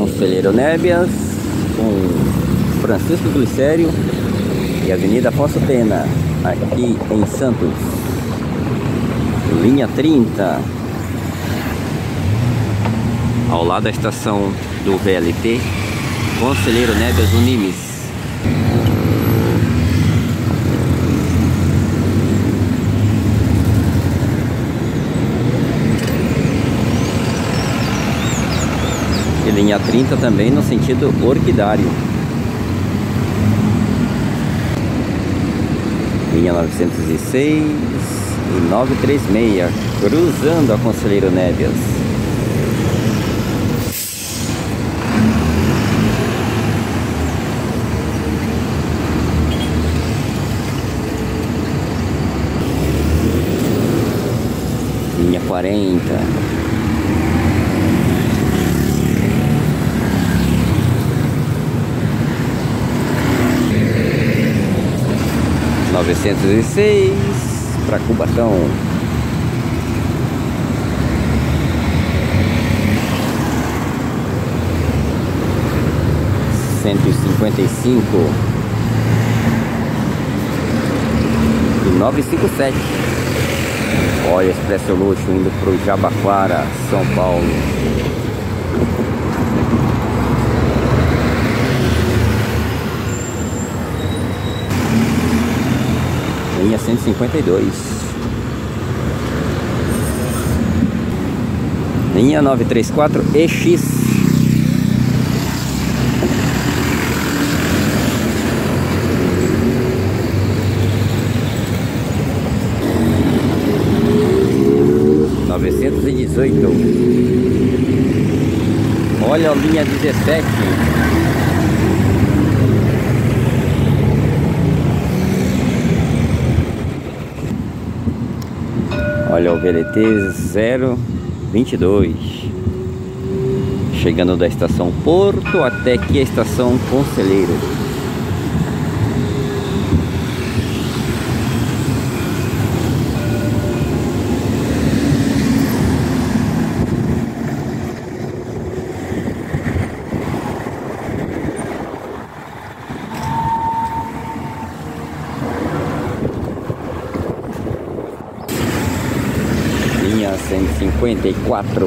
Conselheiro Nébias com Francisco Glicério e Avenida Afonso Pena, aqui em Santos. Linha 30, ao lado da estação do VLT, Conselheiro Nébias Unimes. E linha 30 também no sentido orquidário. Linha 906 e 936, cruzando a Conselheiro Nébias. Linha 40. (906) para Cubatão. (155) e 957. Olha, Expresso Luxo indo para o Jabaquara, São Paulo. Linha 152. Linha 934 EX. Olha a linha 17. Olha o VLT 022, chegando da estação Porto até aqui a estação Conselheiro. Linha 154.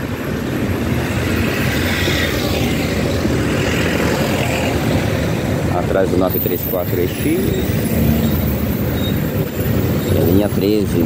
Atrás do 934 EX. E a linha 13.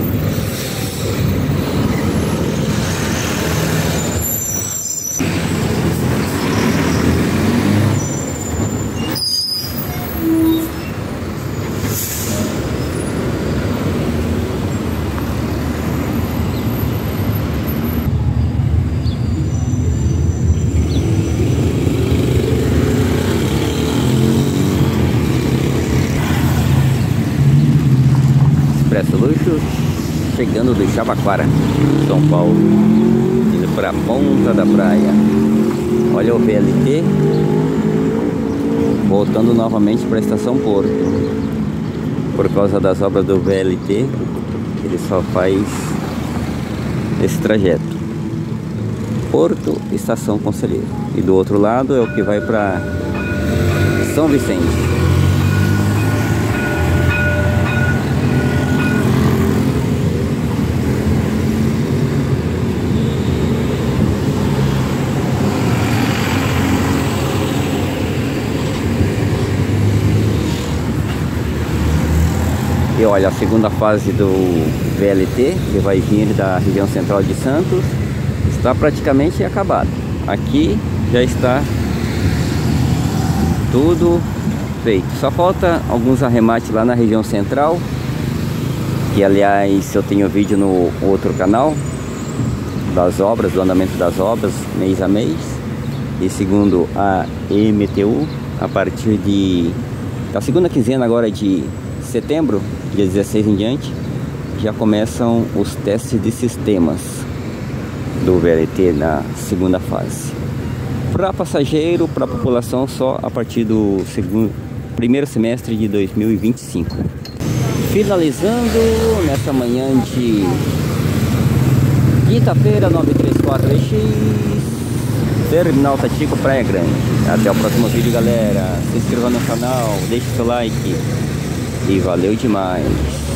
Expresso Luxo, chegando do Jabaquara, São Paulo, indo para a ponta da praia. Olha o VLT, voltando novamente para a estação Porto. Por causa das obras do VLT, ele só faz esse trajeto: Porto, estação Conselheiro. E do outro lado é o que vai para São Vicente. E olha, a segunda fase do VLT, que vai vir da região central de Santos, está praticamente acabada. Aqui já está tudo feito. Só falta alguns arremates lá na região central, que aliás eu tenho vídeo no outro canal das obras, do andamento das obras, mês a mês. E segundo a EMTU, a partir da segunda quinzena agora de setembro, dia 16 em diante, já começam os testes de sistemas do VLT na segunda fase. Para passageiro, para população, só a partir do primeiro semestre de 2025. Finalizando nessa manhã de quinta-feira, 934 EX, Terminal Tatico, Praia Grande. Até o próximo vídeo, galera. Se inscreva no canal, deixe seu like. E valeu demais.